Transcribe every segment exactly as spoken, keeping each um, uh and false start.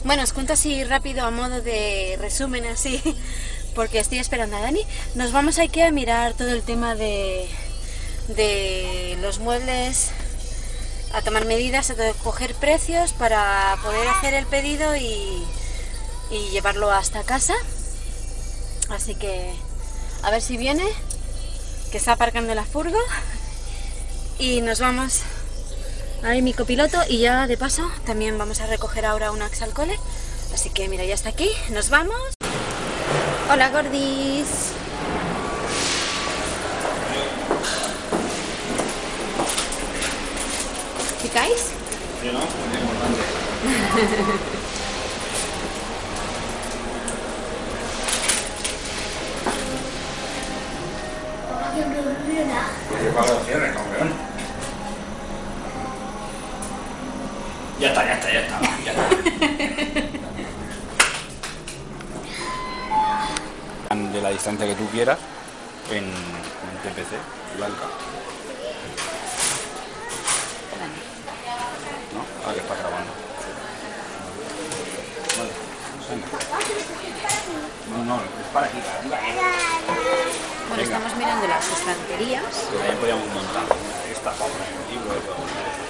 Bueno, os cuento así rápido a modo de resumen así, porque estoy esperando a Dani. Nos vamos a IKEA a mirar todo el tema de, de los muebles, a tomar medidas, a coger precios para poder hacer el pedido y, y llevarlo hasta casa. Así que a ver si viene, que está aparcando la furgo, y nos vamos. Ahí mi copiloto, y ya de paso también vamos a recoger ahora un Ax al cole. Así que mira, ya está aquí, nos vamos. Hola gordis. ¿Picáis? Sí, ¿no? Es importante. ¿Qué pasa el cierre, campeón? Ya está, ya está, ya está, ya está. De la distancia que tú quieras en, en T P C blanca. ¿No? Ah, que está grabando. Vale, venga. No, no, es para aquí, para arriba. Bueno, estamos mirando las estanterías. Que también podíamos montar esta para poner el libro y todo.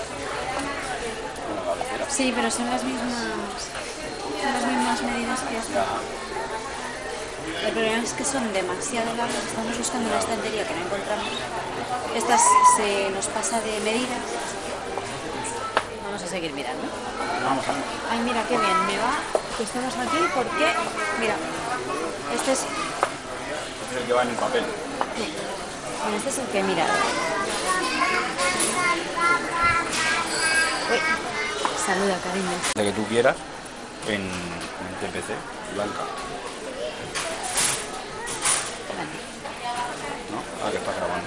Sí, pero son las mismas, son las mismas medidas que esta. El problema es que son demasiado largas. Estamos buscando una estantería que no encontramos. Esta se nos pasa de medidas. Vamos a seguir mirando. Vamos a ver. Ay, mira qué bien, me va que estamos aquí porque, mira, este es, Este es el que va en el papel. bueno, este es el que he mirado. Uy, saluda, cariño. De que tú quieras en, en T P C blanca. ¿No? Ah, que está grabando.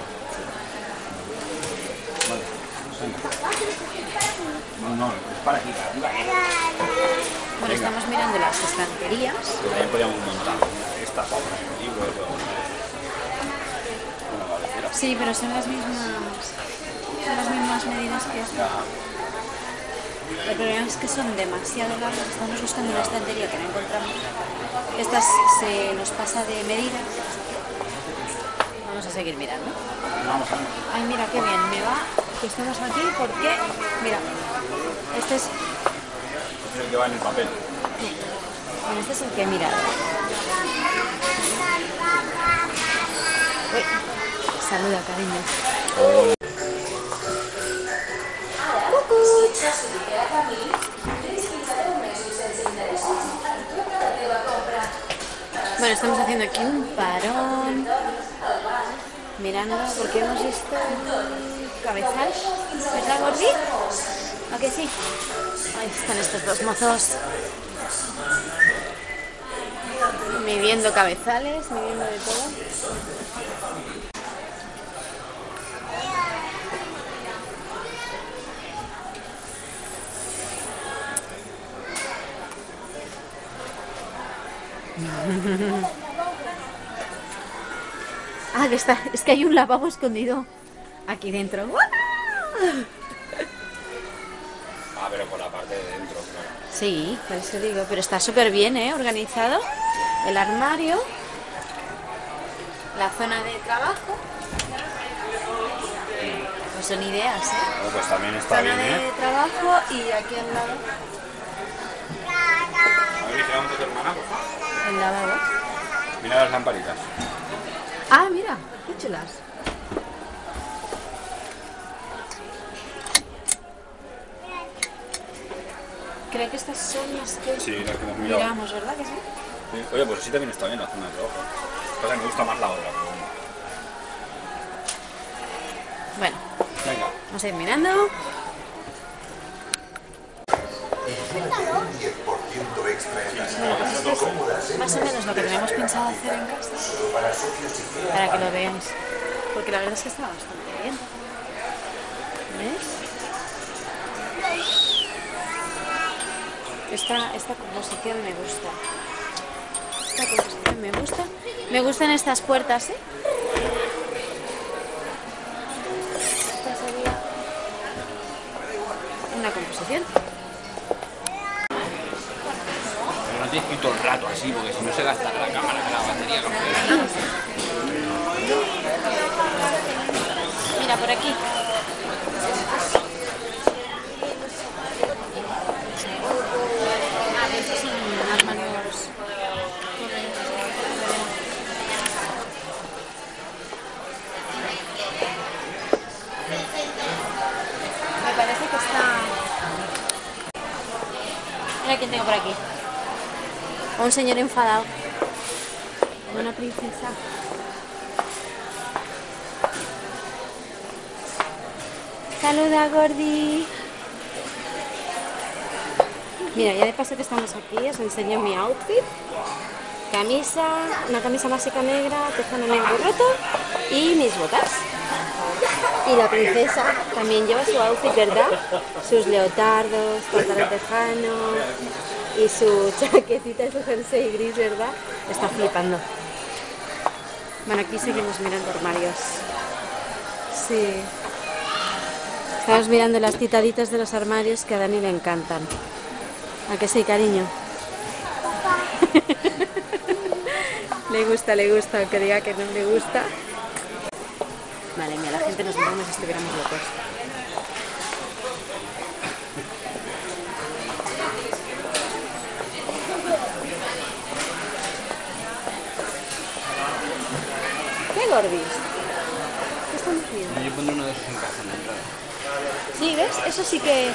Vale, venga. No, no, es para aquí, para arriba. Bueno, estamos mirando las estanterías. Que también podíamos montar esta para poner el libro y todo. Sí, pero son las mismas, son las mismas medidas que esta. El problema es que son demasiado largas. Estamos buscando una estantería que no encontramos. Esta se nos pasa de medidas. Vamos a seguir mirando. Vamos a ver. Ay, mira qué bien, me va que estamos aquí porque, mira, este es, Este es el que va en el papel. bueno, este es el que he mirado. Uy, saluda, cariño. Bueno, estamos haciendo aquí un parón, mirando, porque hemos visto un cabezal, ¿verdad, Gordi? ¿A que sí? Ahí están estos dos mozos midiendo cabezales, midiendo de todo. Ah, que está, es que hay un lavabo escondido aquí dentro. Ah, pero por la parte de dentro, claro. Sí, por eso digo, pero está súper bien, ¿eh? Organizado. El armario, la zona de trabajo. Pues son ideas, ¿eh? Oh, pues también está Zona bien, de ¿eh? trabajo y aquí al lado A ver, vigilamos a tu hermana, por favor. el lavabo. Mira las lamparitas. Ah, mira, qué chulas. Creo que estas son las que Sí, las que hemos mirado. miramos, ¿verdad que sí? Sí. Oye, pues sí también está bien la zona de trabajo. Pasa que me gusta más la otra. Bueno, Venga. vamos a ir mirando. diez por ciento extra en las Bueno, pues esto es más o menos lo que tenemos pensado hacer en casa, para que lo veáis, porque la verdad es que está bastante bien. ¿Ves? Esta, esta composición me gusta. Esta composición me gusta. Me gustan estas puertas, ¿eh? Esta sería una composición. no tienes que ir todo el rato así, porque si no se gasta la cámara, la batería. Mira, por aquí. Ah, estos son armarios. Me parece que está... Mira quién tengo por aquí. A un señor enfadado. Una princesa. Saluda, Gordi. Mira, ya de paso que estamos aquí, os enseño mi outfit. Camisa, una camisa básica negra, tejano negro roto y mis botas. Y la princesa también lleva su outfit, ¿verdad? Sus leotardos, pantalón tejano y su chaquetita y su jersey gris, ¿verdad? Está flipando. Bueno, aquí seguimos mirando armarios. Sí. Estamos mirando las citaditas de los armarios que a Dani le encantan. ¿A que sí, cariño? Le gusta, le gusta, aunque diga que no le gusta. Madre mía, la gente nos mira como si estuviéramos locos. ¿Qué Gorbis? ¿Qué están haciendo? Yo pondré uno de esos en casa en la entrada. Sí, ¿ves? Eso sí que...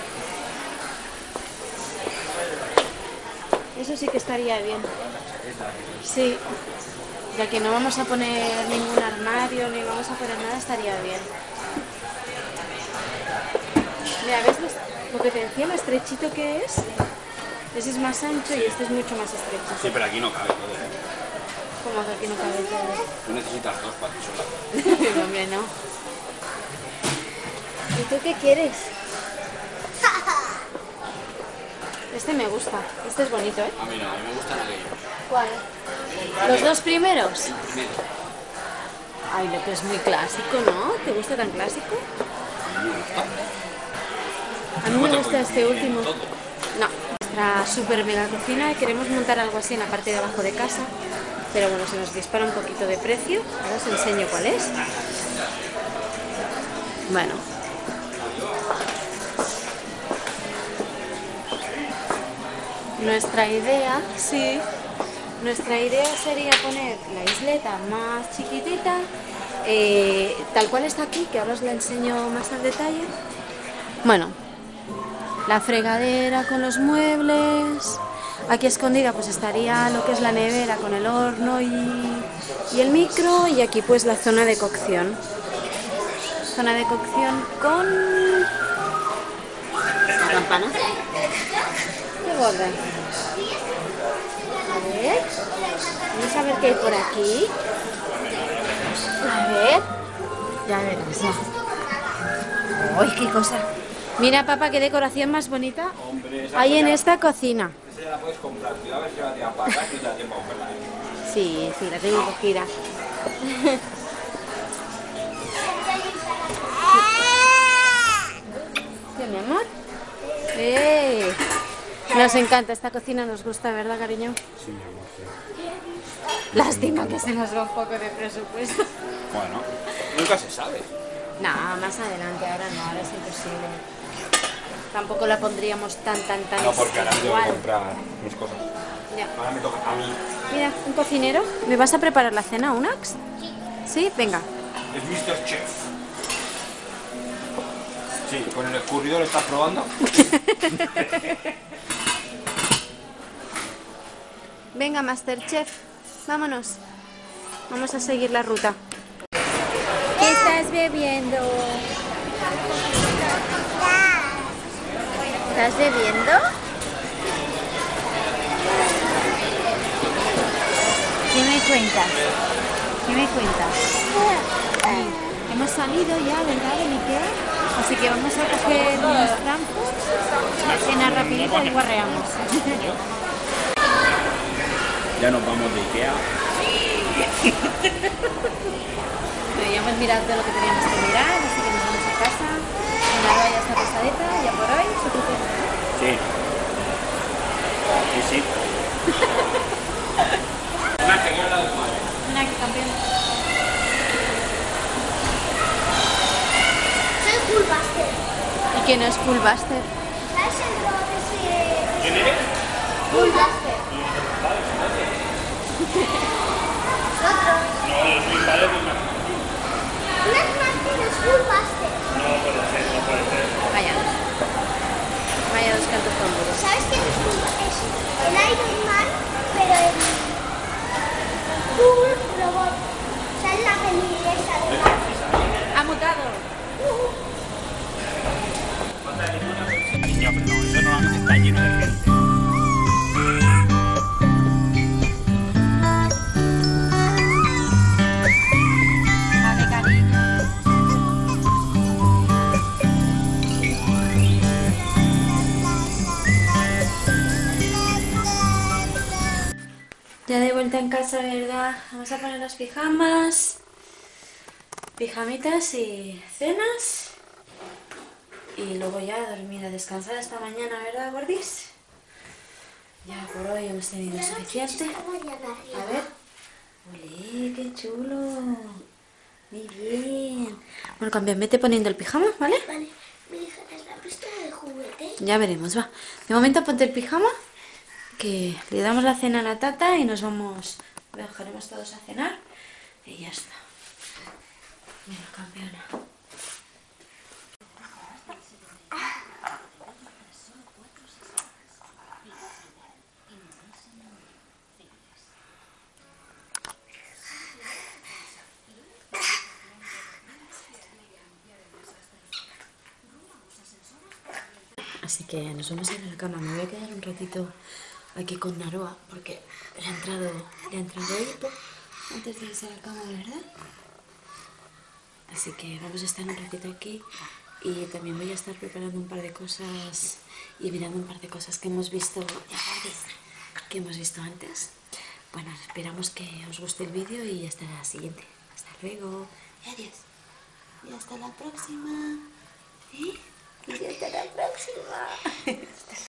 Eso sí que estaría bien. Sí. Ya que no vamos a poner ningún armario, ni vamos a poner nada, estaría bien. Mira, ¿ves lo que te decía, lo estrechito que es? Ese es más ancho y este es mucho más estrecho. Sí, pero aquí no cabe todo. ¿Cómo que aquí no cabe todo? Tú necesitas dos para ti sola. No, hombre, no. ¿Y tú qué quieres? Este me gusta. Este es bonito, ¿eh? A mí no, a mí me gustan aquellos. ¿Cuál? ¿Los dos primeros? Primero. Ay, lo que es muy clásico, ¿no? ¿Te gusta tan clásico? A mí me gusta. A mí me gusta este último. No, nuestra super mega cocina. Queremos montar algo así en la parte de abajo de casa. Pero bueno, se nos dispara un poquito de precio. Ahora os enseño cuál es. Bueno. Nuestra idea, sí. Nuestra idea sería poner la isleta más chiquitita, eh, tal cual está aquí, que ahora os la enseño más al detalle. Bueno, la fregadera con los muebles, aquí escondida pues estaría lo que es la nevera con el horno y, y el micro, y aquí pues la zona de cocción. Zona de cocción con... la campana. Qué gorda. A ver, vamos a ver qué hay por aquí. A ver, ya verás, ya. ¡Uy, qué cosa! Mira, papá, qué decoración más bonita hay en esta cocina. Esa ya la puedes comprar, tío, a ver si va a tirar para acá y te da tiempo a comprarla. Sí, sí, la tengo cogida. ¿Qué, mi amor? ¡Eh! Nos encanta esta cocina, nos gusta, ¿verdad, cariño? Sí, mi amor, sí. Lástima que se nos va un poco de presupuesto. Bueno, nunca se sabe. No, más adelante, ahora no, ahora es imposible. Tampoco la pondríamos tan, tan, tan No, porque ahora tengo que igual. comprar mis cosas. Ya. Ahora me toca a mí. Mira, un cocinero. ¿Me vas a preparar la cena, Unax? Sí, venga. Es mister Chef. Sí, con el escurridor estás probando. Venga, Masterchef, vámonos. Vamos a seguir la ruta. ¿Qué estás bebiendo? ¿Estás bebiendo? ¿Qué me cuentas? ¿Qué me cuentas? Ay, hemos salido ya, ¿verdad, de Ikea? Así que vamos a coger unos frankfurts, cena rapidita y guarreamos. Ya nos vamos de Ikea. Bueno, ya hemos mirado todo lo que teníamos que mirar, así que nos vamos a casa. La raya está pasadita, ya por hoy, suficiente. Sí. Sí, sí. ¿Quién es Fullbuster? ¿Sabes el robot ese? ¿Quién eres? Fullbuster. Nosotros. No, yo soy padre de una... Unas máquinas Fullbuster. No puede ser, no puede ser. Vaya. Vaya dos cantos tamburos. ¿Sabes quién es Fullbuster? Es el Iron Man, pero el Full Robot. O sea, es la peli esa de ¡Ha mutado! Niño, pero no, eso normalmente está lleno de gente. Vale, cariño. Ya de vuelta en casa, ¿verdad? Vamos a poner los pijamas, pijamitas y cenas. Y luego ya a dormir, a descansar esta mañana, ¿verdad, gordis? Ya por hoy hemos tenido suficiente. A ver. ¡Olé, qué chulo! Muy bien. Bueno, cambian, vete poniendo el pijama, ¿vale? Vale, mi hija, ¿es la pista de juguete? Ya veremos, va. De momento ponte el pijama, que le damos la cena a la tata y nos vamos, bajaremos todos a cenar y ya está. Mira, campeona. Así que nos vamos a ir a la cama. Me voy a quedar un ratito aquí con Naroa porque le ha entrado, le ha entrado hipo antes de irse a la cama, ¿verdad? Así que vamos a estar un ratito aquí y también voy a estar preparando un par de cosas y mirando un par de cosas que hemos visto, que hemos visto antes. Bueno, esperamos que os guste el vídeo y hasta la siguiente. Hasta luego. Y adiós. Y hasta la próxima. ¿Eh? Y hasta la próxima.